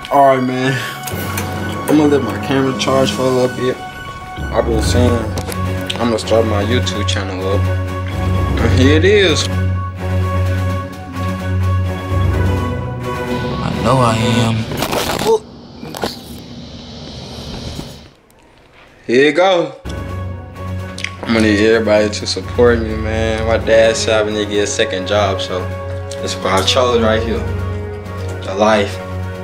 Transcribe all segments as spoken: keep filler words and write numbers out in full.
Alright, man. I'm gonna let my camera charge for a little bit. I've been saying I'm gonna start my YouTube channel up. And here it is. I know I am. Oh. Here you go. I'm gonna need everybody to support me, man. My dad said I need to get a second job, so that's what I chose right here. The life.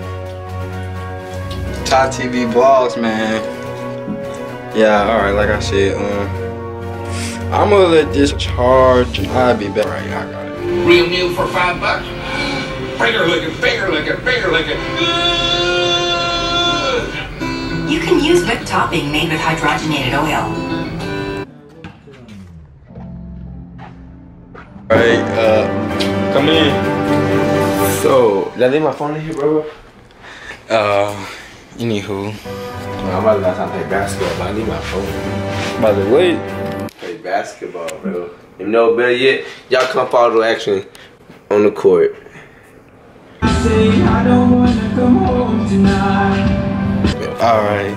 Tvvlogs, man. Yeah, alright, like I said, um, I'm gonna let this charge and I'll be back. Right, I got it. Real meal for five bucks. Finger licking, finger licking, finger licking. You can use whipped topping made with hydrogenated oil. Alright, uh, come in. So, did I leave my phone in here, bro? Uh, anywho. No, I'm about to last time play basketball, but I need my phone. By the way, Play basketball, bro. You know, better yet, y'all come follow the action on the court. Say I don't wanna come home tonight. alright.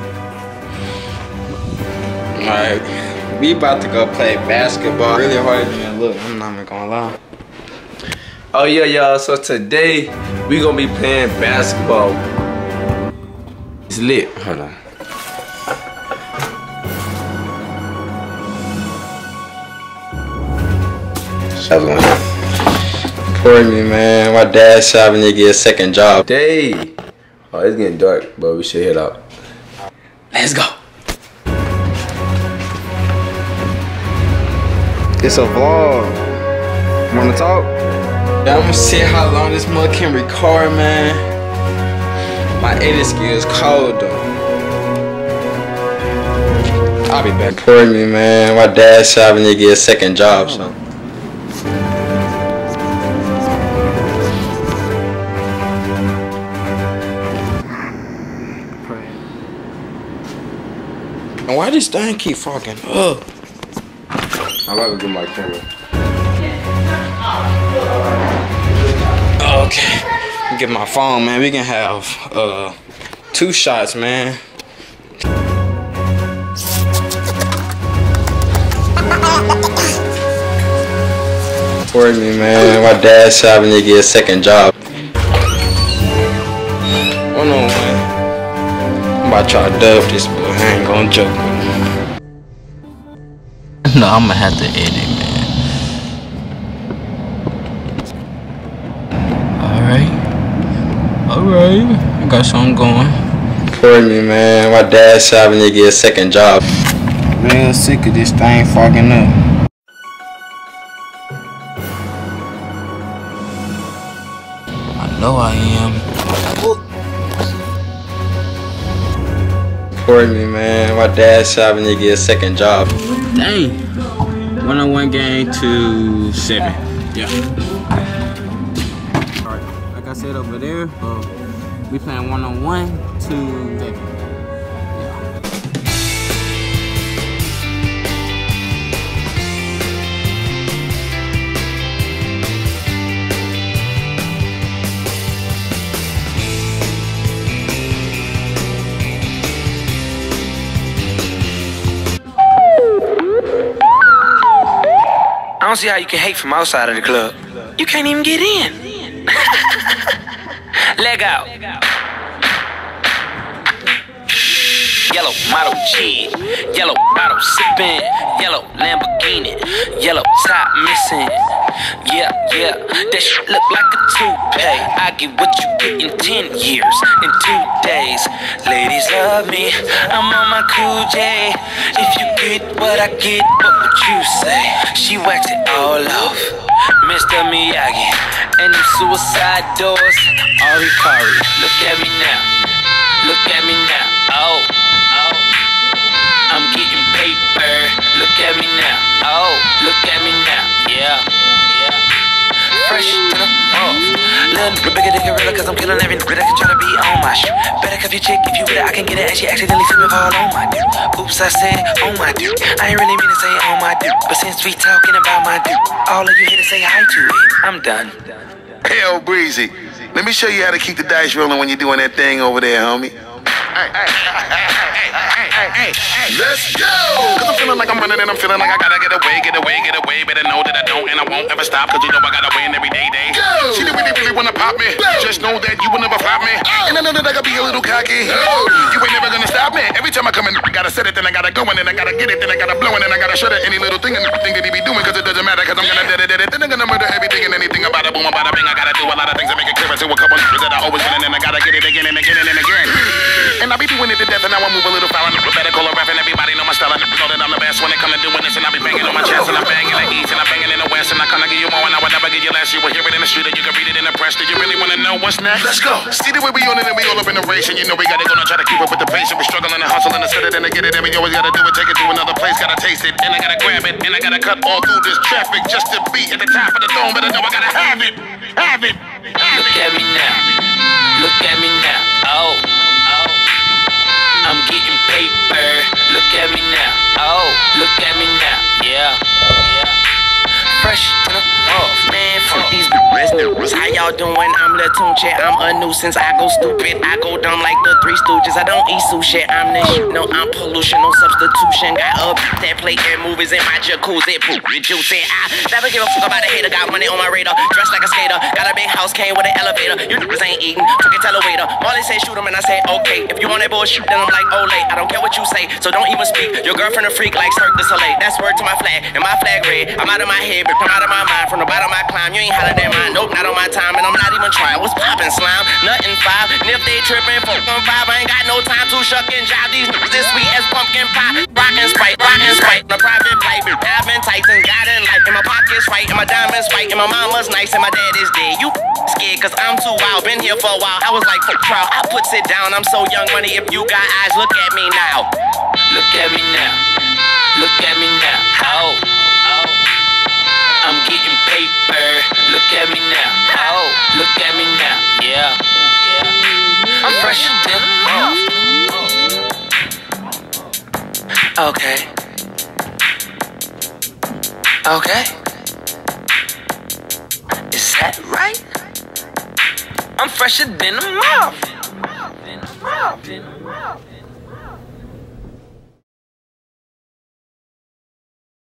Alright, we about to go play basketball. Really hard than look, I'm not even gonna lie. Oh yeah, y'all, so today we gonna be playing basketball. It's lit. Hold on. How's it going? Support me, man. My dad said I need to get a second job. Day. Oh, it's getting dark, but we should head out. Let's go. It's a vlog. Wanna talk? Yeah, I'm gonna see how long this mug can record, man. My editing skills cold though. I'll be back. Support me, man. My dad said I need to get a second job, so. And why this thing keep fucking up? I'm about to get my camera. Okay, get my phone, man. We can have uh two shots, man. Support me, man. My dad said I need to get a second job. Oh no, man. I'm about to try to dub this, but I ain't gonna joke with him. No, I'm gonna have to edit, man. Alright. Alright. I got something going. Support me, man. My dad said I need to get a second job. Real sick of this thing fucking up. I know I am. Support me, man. My dad said I need to get a second job. Dang. one oh one game to seven. Yeah. Alright, like I said over there, uh, we playing one on one to eleven. I don't see how you can hate from outside of the club. You can't even get in. Leg out. Yellow model G, yellow bottle sipping, yellow Lamborghini, yellow top missing. Yeah, yeah, that shit look like a toupee. I get what you get in ten years, in two days. Ladies love me, I'm on my cool J. If you get what I get, what would you say? She waxed it all off, Mister Miyagi, and them suicide doors. Ari Kari, look at me now, look at me now. Oh, oh, I'm getting paper. Look at me now. Oh, look at me now. Yeah. Fresh to the off. Little bit bigger than gorilla, cause I'm killing every nigga that can try to be on my shit. Better cuff your chick if you with it, I can get it. And she accidentally slip and fall on my dude. Oops, I said it on my dude. I ain't really mean to say on my dude, but since we talking about my dude, all of you here to say hi to it, I'm done. Hell breezy. Let me show you how to keep the dice rolling when you're doing that thing over there, homie. Hey, hey, hey, hey, hey, hey, let's go! Cause I'm feeling like I'm running and I'm feeling like I gotta get away, get away, get away. Better know that I don't and I won't ever stop. Cause you know I gotta win every day, day. Go! She didn't really, really wanna pop me. Go! Just know that you will never flop me. Oh. And I know that I gotta be a little cocky. Oh. You ain't never gonna stop me. Every time I come in, I gotta set it, then I gotta go, and then I gotta get it, then I gotta blow, and then I gotta shut it. Any little thing and thing that he be doing, cause it doesn't matter, cause I'm gonna dead it, dead it. Then I'm gonna murder everything and anything about it, boom, about a bing. I gotta do a lot of things to make it clear to a couple niggas that I always win, and then I gotta get it again and again and again. And I be doing it to death, and now I move a little foul. I better call a rap, and everybody know my style. I know that I'm the best when it come to doing this, and I be banging on my chest, and I'm banging in the east, and I'm banging in the west, and I come to give you more, and I would never give you less. You will hear it in the street, and you can read it in the press. Do you really wanna know what's next? Let's go. See the way we on it, and we all up in the race, and you know we gotta go and try to keep up with the pace, and we struggling and hustling and set it and to get it, and we always gotta do it, take it to another place, gotta taste it, and I gotta grab it, and I gotta cut all through this traffic just to be at the top of the throne, but I know I gotta have it, have it, have Look it. at me now, look at me now, oh, oh, I'm getting paper, look at me now, oh, look at me now, yeah, yeah, fresh to the off, man, fuck these business. How y'all doing? I'm Lil Tunche, I'm a nuisance, I go stupid, I go dumb like the Three Stooges, I don't eat sushi, I'm the shit, no, I'm pollution, no substitution, got up that plate and movies in my jacuzzi, poop, juicy, I never give a fuck about a hater, got money on my radar, dressed like a skater, got a big house, came with an elevator, you niggas ain't eating, fucking tell a waiter, Molly said shoot him and I said okay, if you want that bullshit then I'm like oh late, I don't care what you say, so don't even speak, your girlfriend a freak like Cirque du Soleil, that's word to my flag, and my flag red, I'm out of my head, but I'm out of my mind, from the bottom of my climb, you ain't hotter than mine, nope, not on my time, and I'm not even trying, what's poppin' slime, nothing five, and if they trippin', fuck on five, I ain't got no time to shuck and jive, these niggas this sweet as pumpkin pie, rockin' Sprite, rockin' Sprite, my private pipe, having Tyson, got in life, and my pockets right, and my diamonds white, and my mama's nice, and my dad is dead, you scared, cause I'm too wild, been here for a while, I was like, fuck proud, I puts it down, I'm so young money, if you got eyes, look at me now, look at me now, look at me now, oh, oh, I'm getting paper, look at me now, oh, look at me now, yeah, yeah, I'm fresher than off, okay, okay, is that right? I'm fresher than a moth.